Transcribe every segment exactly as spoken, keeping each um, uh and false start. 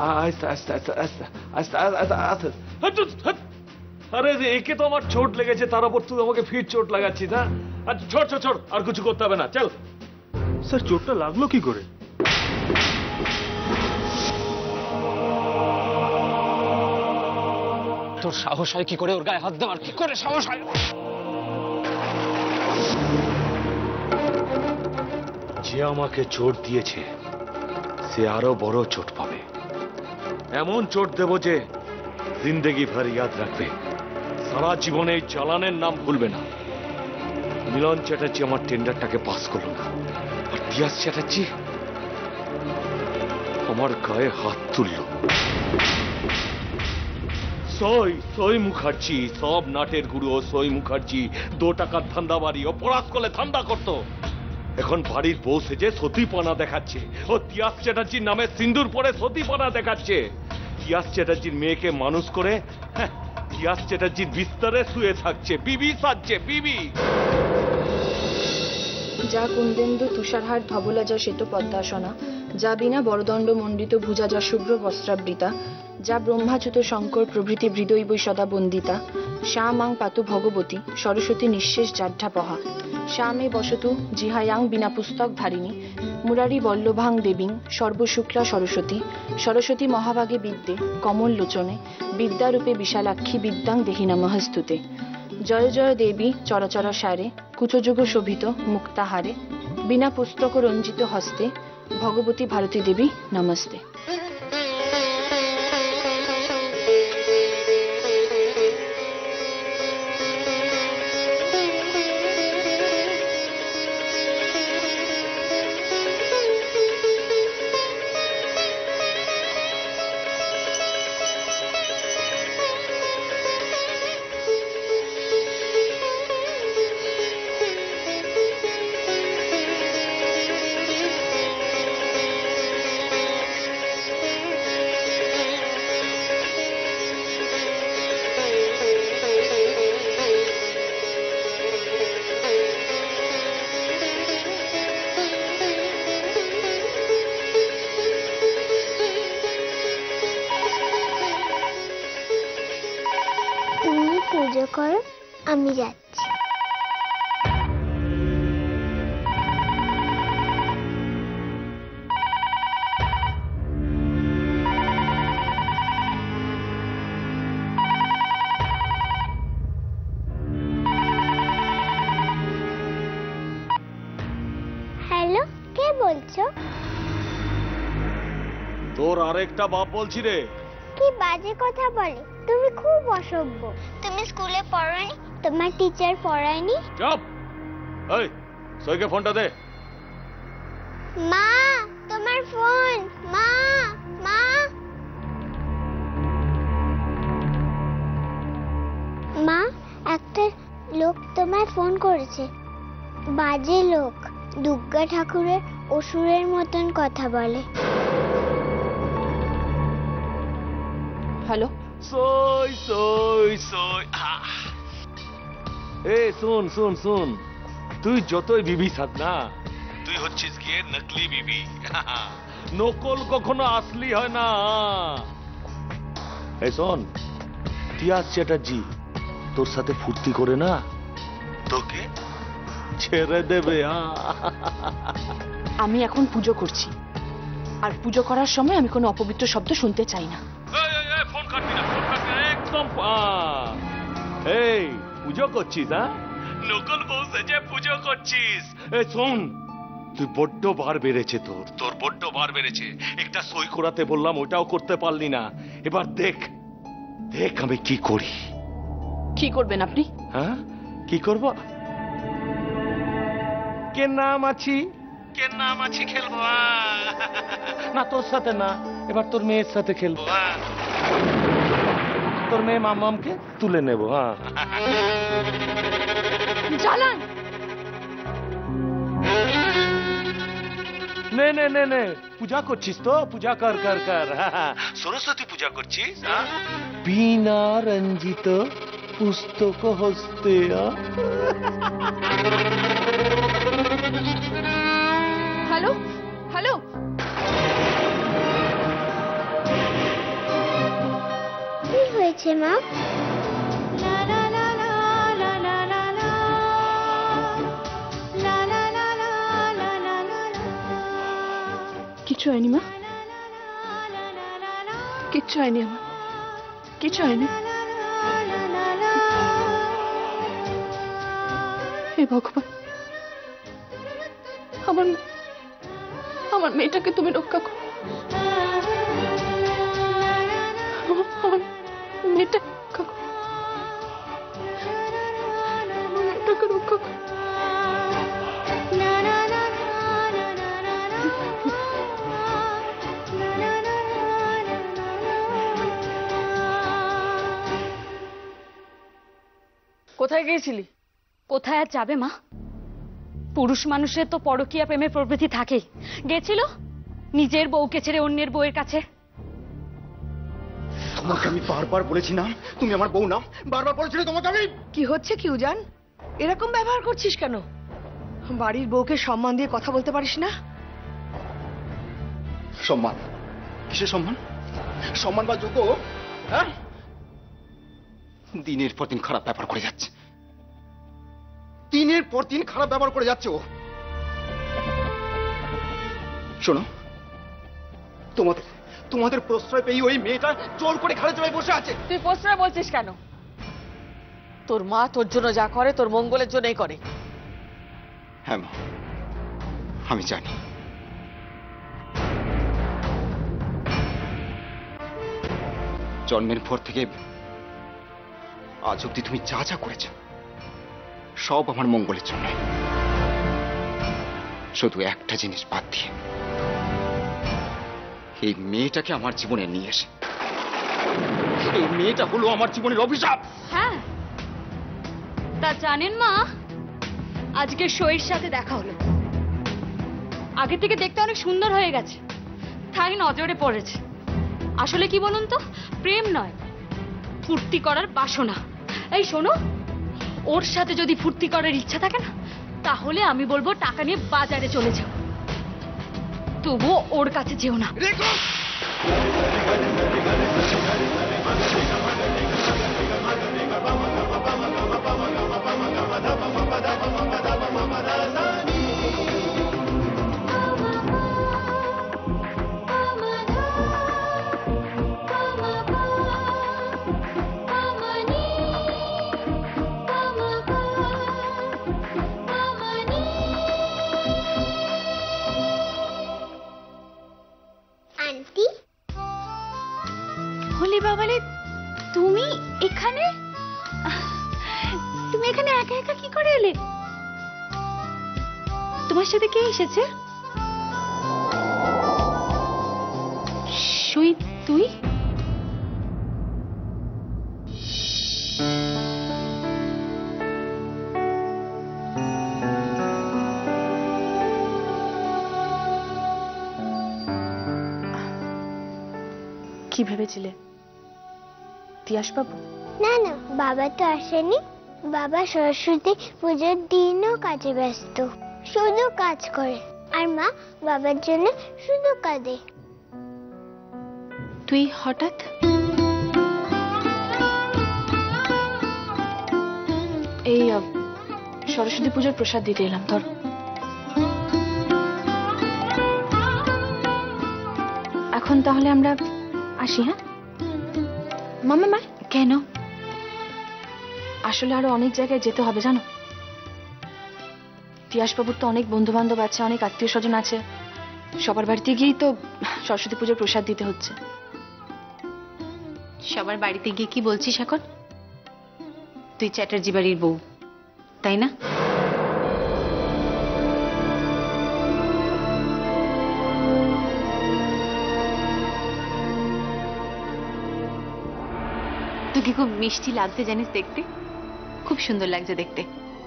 আস্তে আস্তে আস্তে আস্তে আস্তে আস্তে আস্তে। আরে একে তো আমার চোট লেগেছে, তার উপর তুই আমাকে ফির চোট লাগাচ্ছিস। হ্যাঁ আচ্ছা ছোট ছোট ছোট, আর কিছু করতে হবে না, চল। স্যার চোটটা লাগলো কি করে? তোর সাহস হয় কি করে ওর গায়ে হাত দেওয়ার? কি করে সাহস হয়? যে আমাকে চোট দিয়েছে সে আরো বড় চোট পাবে। এমন চোট দেব যে জিন্দেগি ভর ইয়াদ রাখবে, সারা জীবনে এই চালানের নাম ভুলবে না। মিলন চ্যাটার্জি আমার টেন্ডারটাকে পাস করলো না, আর তিয়াস চ্যাটার্জি আমার গায়ে হাত তুলল। সই সই মুখার্জি, সব নাটের গুরু ও সই মুখার্জি দু টাকার ধান্দাবাড়ি ও পড়াশ করলে ধান্দা করতো। এখন বাড়ির বউ সেজে সতীপনা দেখাচ্ছে। ও তিয়াস চ্যাটার্জির নামে সিন্দুর পরে সতীপনা দেখাচ্ছে। তিয়াস চ্যাটার্জির মেয়েকে মানুষ করে তিয়াস চ্যাটার্জির বিস্তরে শুয়ে থাকছে, বিবি সাজছে, বিবি। যা কুন্দেন্দু তুষারহার ধবলা যা শ্বেত পদ্মাসনা, যা বিনা বরদণ্ড মণ্ডিত ভুজা যা শুভ্র বস্ত্রাবৃতা, যা ব্রহ্মাচ্যুত শঙ্কর প্রভৃতি হৃদৈব সদা বন্দিতা, সা মাং পাতু ভগবতী সরস্বতী নিঃশেষ জাঢ্যাপহা, সা মে বসতু জিহায়াং বিনা পুস্তক ধারিণী, মুরারি বল্লভাং দেবীং সর্বশুক্লা সরস্বতী, সরস্বতী মহাভাগে বিদ্যে কমল লোচনে, বিদ্যারূপে বিশালাক্ষী বিদ্যাং দেহি নমঃস্তুতে। জয় জয় দেবী চরাচর সারে, কুচযুগ শোভিত মুক্তাহারে, বিনা পুস্তক রঞ্জিত হস্তে, ভগবতী ভারতী দেবী নমস্তে। পুজো করো, আমি যাচ্ছি। হ্যালো, কে বলছো? তোর আরেকটা বাপ বলছি রে। কি বাজে কথা বলে, তুমি খুব অসভ্য। তুমি স্কুলে পড়োনি? তোমার টিচার পড়ায়নি? চুপ। এই সইকে ফোনটা দে। মা, তোমার ফোন। মা, মা। মা, একটা লোক তোমায় ফোন করেছে। বাজে লোক, দুর্গা ঠাকুরের অসুরের মতন কথা বলে। হ্যালো, সই সই সই। এ শুন শুন শুন, তুই যতই বিবি সাজ না, তুই হচ্ছিস গিয়ে নকলি বিবি। নকল কখনো আসলি হয় না। এই শোন, তিয়াস চ্যাটার্জি তোর সাথে ফুর্তি করে না তোকে ছেড়ে দেবে। আমি এখন পুজো করছি, আর পুজো করার সময় আমি কোনো অপবিত্র শব্দ শুনতে চাই না। ফোন কাটবি না, ফোন কাটবি না একদম। এই পুজো করছিস? হ্যাঁ, নকল বউ সেজে পুজো করছিস? এই শোন, তুই বড্ড বার বেড়েছে তোর, তোর বড্ড বার বেড়েছে। একটা সই করাতে বললাম, ওটাও করতে পারলি না। এবার দেখ দেখ আমি কি করি। কি করবেন আপনি? হ্যাঁ, কি করব? কে নাম আছি, কে নাম আছি খেলবো। না তোর সাথে না, এবার তোর মেয়ের সাথে খেলবো। তোর মেয়ে মামামকে তুলে নেব। হ্যাঁ, চালান। নে নে নে নে, পূজা করছিস তো? পূজা কর কর কর। সরস্বতী পূজা করছিস? বিনা রঞ্জিত পুস্তক হস্তে। হ্যালো হ্যালো, কিচ্ছু হয়নি মা, কিচ্ছু হয়নি আমার, কিচ্ছু হয়নি। হে ভগবান, আমার আমার মেয়েটাকে তুমি রক্ষা করো, আমার মেয়েটা রক্ষা করো, আমার মেয়েটাকে রক্ষা করো। কোথায় গিয়েছিলি? কোথায় আর যাবে মা? পুরুষ মানুষের তো পরকীয়া প্রেমের প্রবৃত্তি থাকেই। গেছিল নিজের বউকে ছেড়ে অন্যের বউয়ের কাছে। তোমাকে আমি বারবার বলেছি না তুমি আমার বউ না, বারবার বলেছিলে তোমাকে আমি। কি হচ্ছে কি উজান, এরকম ব্যবহার করছিস কেন? বাড়ির বউকে সম্মান দিয়ে কথা বলতে পারিস না? সম্মান? কিসের সম্মান? সম্মান বা যোগ্য? হ্যাঁ, দিনের পর দিন খারাপ ব্যবহার করে যাচ্ছে, দিনের পর দিন খারাপ ব্যবহার করে যাচ্ছে ও। শোনো, তোমাদের তোমাদের প্রশ্রয় পেয়ে ওই মেয়েটা জোর করে ঘাড়ে চড়াই বসে আছে। তুই প্রশ্রয় বলছিস কেন? তোর মা তোর জন্য যা করে তোর মঙ্গলের জন্যই করে। হ্যাঁ মা, আমি জানি। জন্মের পর থেকে আজ অব্দি তুমি যা যা করেছ সব আমার মঙ্গলের জন্য, শুধু একটা জিনিস বাদ দিয়ে, এই মেয়েটাকে আমার জীবনে নিয়ে এসে। এই মেয়েটা হলো আমার জীবনের অভিশাপ। হ্যাঁ, তা জানেন মা, আজকে সইয়ের সাথে দেখা হলো। আগে থেকে দেখতে অনেক সুন্দর হয়ে গেছে, তাই নজরে পড়েছে। আসলে কি বলুন তো, প্রেম নয়, ফুর্তি করার বাসনা। এই শোনো, ওর সাথে যদি ফুর্তি করার ইচ্ছা থাকে না, তাহলে আমি বলবো টাকা নিয়ে বাজারে চলে যাও, তবুও ওর কাছে যেও না। আন্টি, হলি বাবালে, তুমি এখানে? তুমি এখানে একা একা কি করে এলে? তোমার সাথে কে এসেছে? সই, তুই? কি ভেবেছিলে তিয়াস বাবু? না না, বাবা তো আসেনি। বাবা সরস্বতী পুজোর দিনও কাজে ব্যস্ত, শুধু কাজ করে। আর মা বাবার জন্য শুধু কাঁদে। তুই হঠাৎ? এই আহ, সরস্বতী পুজোর প্রসাদ দিতে এলাম। ধর। এখন তাহলে আমরা আসি। হ্যাঁ মামা। মা কেন? আসলে আরো অনেক জায়গায় যেতে হবে জানো। তিয়াসবাবুর তো অনেক বন্ধু বান্ধব আছে, অনেক আত্মীয় স্বজন আছে, সবার বাড়িতে গিয়েই তো সরস্বতী পুজোর প্রসাদ দিতে হচ্ছে। সবার বাড়িতে গিয়ে কি বলছিস এখন? তুই চ্যাটার্জি বাড়ির বউ, তাই না? তোকে খুব মিষ্টি লাগছে জানিস, দেখতে খুব সুন্দর লাগছে দেখতে।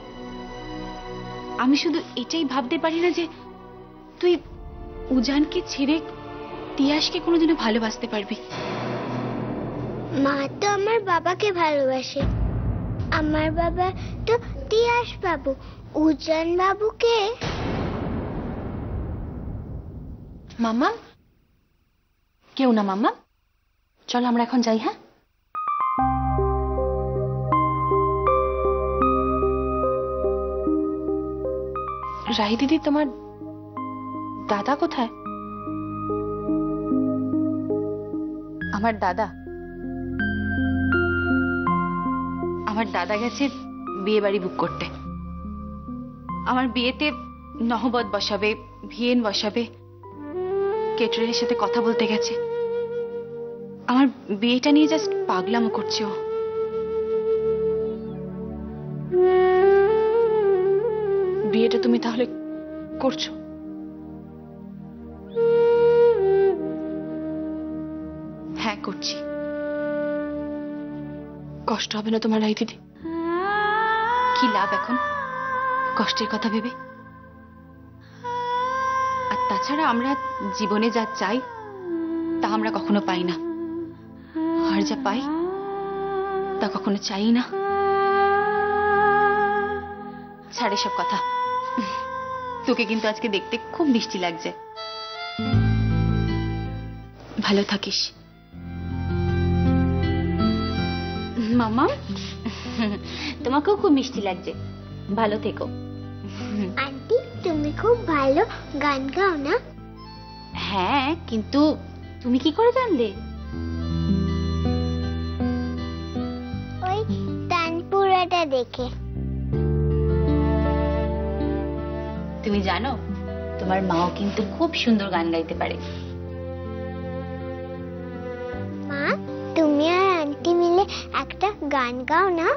আমি শুধু এটাই ভাবতে পারি না যে তুই উজানকে ছেড়ে তিয়াসকে কোনোদিনও ভালোবাসতে পারবি। মা তো আমার বাবাকে ভালোবাসে। আমার বাবা তো তিয়াস বাবু, উজান বাবুকে। মাম্মা, কেউ না মাম্মা, চলো আমরা এখন যাই। হ্যাঁ রাহি দিদি, তোমার দাদা কোথায়? আমার দাদা আমার দাদা গেছে বিয়ে বাড়ি বুক করতে। আমার বিয়েতে নহবত বসাবে, ভিয়েন বসাবে, কেটারের সাথে কথা বলতে গেছে। আমার বিয়েটা নিয়ে জাস্ট পাগলামো করছে ও। বিয়েটা তুমি তাহলে করছো? হ্যাঁ করছি। কষ্ট হবে না তোমার রাই দিদি? কি লাভ এখন কষ্টের কথা ভেবে? আর তাছাড়া আমরা জীবনে যা চাই তা আমরা কখনো পাই না, আর যা পাই তা কখনো চাই না। ছাড়ে সব কথা। তোকে কিন্তু আজকে দেখতে খুব মিষ্টি লাগছে। ভালো থাকিস মামা। তোমাকেও খুব মিষ্টি লাগছে, ভালো থেকো। আন্টি তুমি খুব ভালো গান গাও না? হ্যাঁ, কিন্তু তুমি কি করে জানলে? ওই তানপুরাটা দেখে। তুমি জানো তোমার মাও কিন্তু খুব সুন্দর গান গাইতে পারে। মা তুমি আর আন্টি মিলে একটা গান গাও না?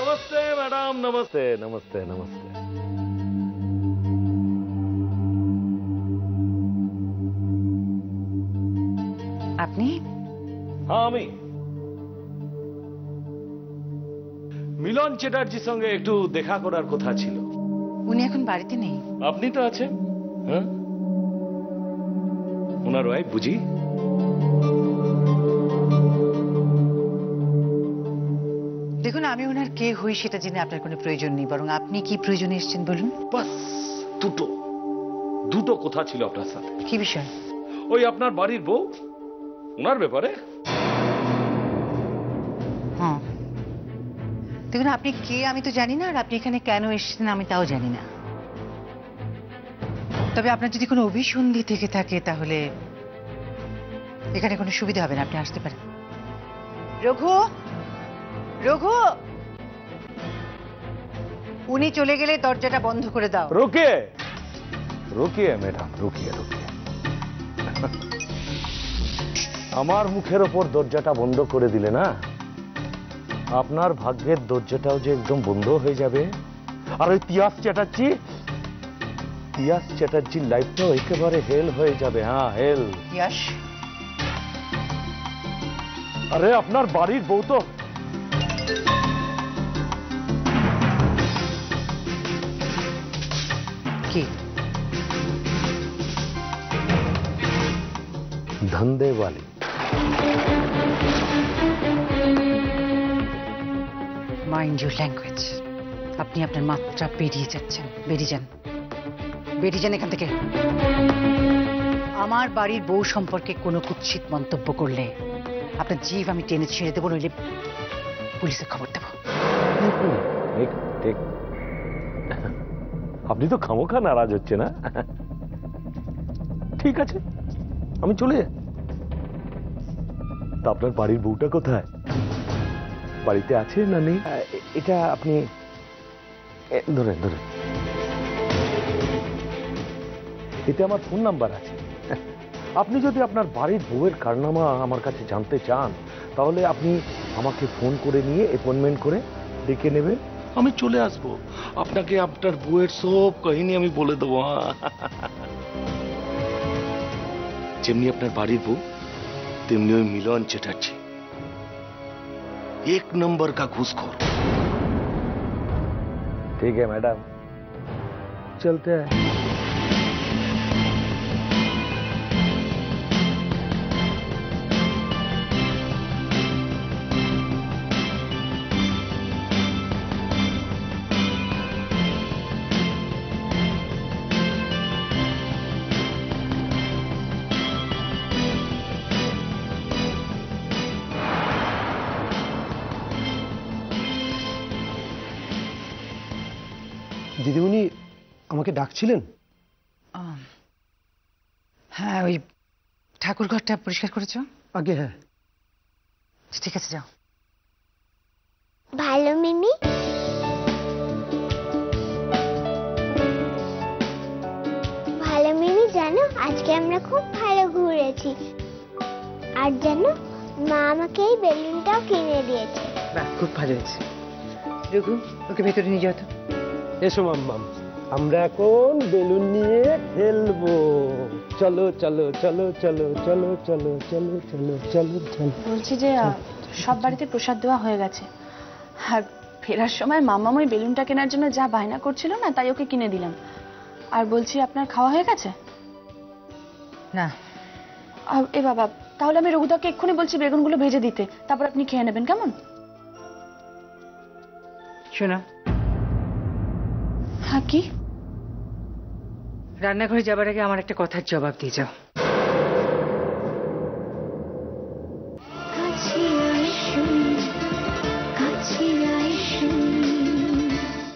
नमस्ते मैडम, नमस्ते नमस्ते नमस्ते। আপনি? হ্যাঁ আমি মিলন চ্যাটার্জির সঙ্গে একটু দেখা করার কথা ছিল। উনি এখন বাড়িতে নেই। আপনি তো আছেন। হ্যাঁ, ওনার ওয়াইফ বুঝি? দেখুন, আমি ওনার কে হই সেটা জেনে আপনার কোনো প্রয়োজন নেই, বরং আপনি কি প্রয়োজনে এসেছেন বলুন। বাস দুটো দুটো কথা ছিল আপনার সাথে। কি বিষয়? ওই আপনার বাড়ির বউ, ওনার ব্যাপারে। হ্যাঁ, দেখুন, আপনি কে আমি তো জানি না, আর আপনি এখানে কেন এসেছেন আমি তাও জানি না। তবে আপনার যদি কোনো অভিসন্ধি থেকে থাকে তাহলে এখানে কোনো সুবিধা হবে না, আপনি আসতে পারেন। রঘু, রঘু, উনি চলে গেলে দরজাটা বন্ধ করে দাও। রুকিয়ে রুকিয়ে ম্যাডাম, রুকিয়ে রুকিয়ে আমার মুখের ওপর দরজাটা বন্ধ করে দিলে না, আপনার ভাগ্যের দরজাটাও যে একদম বন্ধ হয়ে যাবে। আর ওই তিয়াস চ্যাটার্জি তিয়াস চ্যাটার্জির লাইফটাও একেবারে হেল হয়ে যাবে। হ্যাঁ, হেল। ইয়াশ, আরে আপনার বাড়ির বউ তো কি धंधे वाली। Mind your language. আপনি আপনার মাত্রা পেরিয়ে যাচ্ছেন। বেরিয়ে যান, বেরিয়ে যান এখান থেকে। আমার বাড়ির বউ সম্পর্কে কোনো কুৎসিত মন্তব্য করলে আপনার জিভ আমি টেনে ছেড়ে দেবো, নইলে পুলিশে খবর দেবো। ঠিক ঠিক, আপনি তো খামোখা নারাজ হচ্ছে না। ঠিক আছে, আমি চলে যাই। তা আপনার বাড়ির বউটা কোথায়? বাড়িতে আছে না নেই? এটা আপনি ধরেন ধরেন, এতে আমার ফোন নাম্বার আছে। আপনি যদি আপনার বাড়ির বউয়ের কারনামা আমার কাছে জানতে চান তাহলে আপনি আমাকে ফোন করে নিয়ে অ্যাপয়েন্টমেন্ট করে ডেকে নেবেন, আমি চলে আসব। আপনাকে আপনার বউয়ের সব কাহিনী আমি বলে দেবো। যেমনি আপনার বাড়ির বউ তেমনি ওই মিলন চ্যাটার্জি एक नंबर का घूसखोर। ठीक है मैडम, चलते हैं। দিদিমণি আমাকে ডাকছিলেন? হ্যাঁ, ওই ঠাকুর ঘরটা পরিষ্কার করেছো? আগে হ্যাঁ। ঠিক আছে, যাও। ভালো মিনি, ভালো মিনি, জানো আজকে আমরা খুব ভালো ঘুরেছি। আর জানো মা আমাকে এই বেলুনটাও কিনে দিয়েছে। বাহ, খুব ভালো হয়েছে। রঘু, ওকে ভেতরে নিয়ে যাও তো। এসো মাম্মাম, আমরা এখন বেলুন নিয়ে খেলবো। চলো চলো চলো চলো চলো চলো চলো চলো চলো চলো। বলছি যে সব বাড়িতে প্রসাদ দেওয়া হয়ে গেছে, আর ফেরার সময় মাম্মাম ওই বেলুনটা কেনার জন্য যা বায়না করছিল না, তাই ওকে কিনে দিলাম। আর বলছি, আপনার খাওয়া হয়ে গেছে? না। এ বাবা, তাহলে আমি রঘুদাকে এক্ষুনি বলছি বেগুনগুলো ভেজে দিতে, তারপর আপনি খেয়ে নেবেন, কেমন? শোনো। হ্যাঁ, কি? রান্নাঘরে যাবার আগে আমার একটা কথার জবাব দিয়ে যাও।